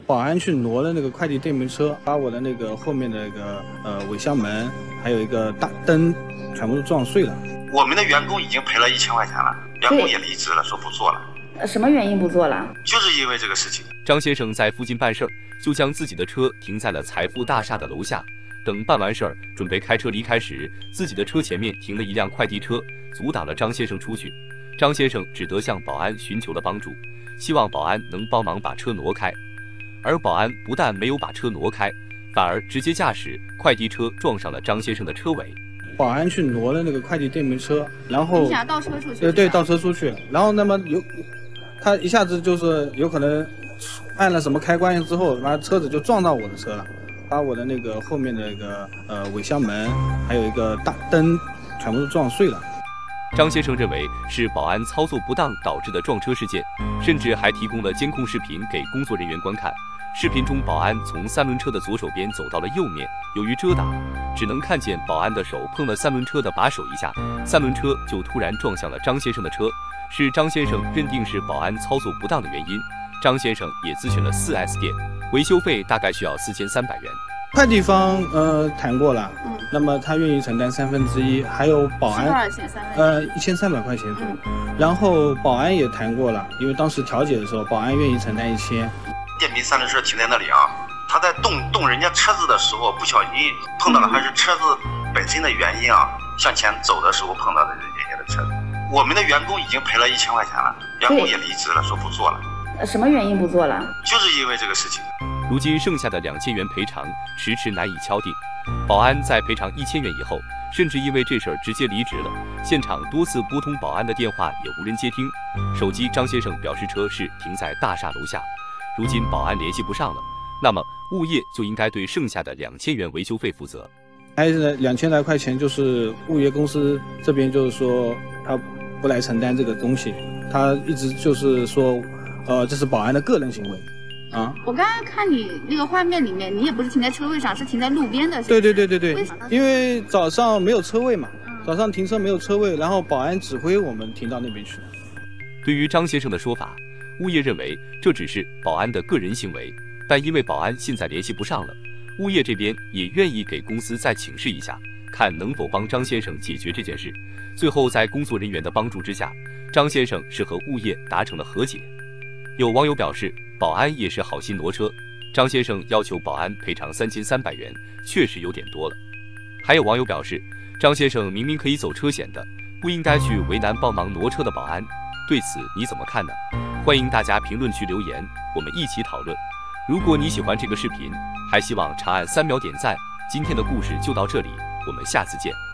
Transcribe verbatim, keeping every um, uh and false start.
保安去挪了那个快递电瓶车，把我的那个后面的那个呃尾箱门，还有一个大灯，全部都撞碎了。 我们的员工已经赔了一千块钱了，员工也离职了，说不做了。 什么原因不做了？ 就是因为这个事情。 张先生在附近办事儿，就将自己的车停在了财富大厦的楼下。等办完事儿，准备开车离开时，自己的车前面停了一辆快递车，阻挡了张先生出去。张先生只得向保安寻求了帮助，希望保安能帮忙把车挪开。而保安不但没有把车挪开，反而直接驾驶快递车撞上了张先生的车尾。 保安去挪了那个快递电瓶车，然后你想倒车出去？ 对对，倒车出去。然后那么有他一下子就是有可能按了什么开关之后，完车子就撞到我的车了，把我的那个后面的那个呃尾箱门，还有一个大灯，全部都撞碎了。 张先生认为是保安操作不当导致的撞车事件，甚至还提供了监控视频给工作人员观看。视频中，保安从三轮车的左手边走到了右面，由于遮挡，只能看见保安的手碰了三轮车的把手一下，三轮车就突然撞向了张先生的车，是张先生认定是保安操作不当的原因。张先生也咨询了 四 S 店，维修费大概需要四千三百元。 快递方呃谈过了， 嗯， 那么他愿意承担三分之一，还有保安多少钱？三分呃一千三百块钱左右，嗯，然后保安也谈过了，因为当时调解的时候，保安愿意承担一千。 电瓶三轮车停在那里啊，他在动动人家车子的时候不小心碰到了，还是车子本身的原因啊，向前走的时候碰到的人家的车子。我们的员工已经赔了一千块钱了，员工也离职了，说不做了。 什么原因不做了？ 就是因为这个事情。 如今剩下的两千元赔偿迟迟难以敲定，保安在赔偿一千元以后，甚至因为这事儿直接离职了。现场多次拨通保安的电话也无人接听，手机张先生表示车是停在大厦楼下。如今保安联系不上了，那么物业就应该对剩下的两千元维修费负责。 还是两千来块钱，就是物业公司这边就是说他不来承担这个东西，他一直就是说，呃，这是保安的个人行为。啊， 我刚才看你那个画面里面，你也不是停在车位上，是停在路边的。 对对对对对，因为早上没有车位嘛，早上停车没有车位，然后保安指挥我们停到那边去。 对于张先生的说法，物业认为这只是保安的个人行为，但因为保安现在联系不上了，物业这边也愿意给公司再请示一下，看能否帮张先生解决这件事。最后在工作人员的帮助之下，张先生是和物业达成了和解。有网友表示，保安也是好心挪车，张先生要求保安赔偿三千三百元，确实有点多了。还有网友表示，张先生明明可以走车险的，不应该去为难帮忙挪车的保安。对此你怎么看呢？欢迎大家评论区留言，我们一起讨论。如果你喜欢这个视频，还希望长按三秒点赞。今天的故事就到这里，我们下次见。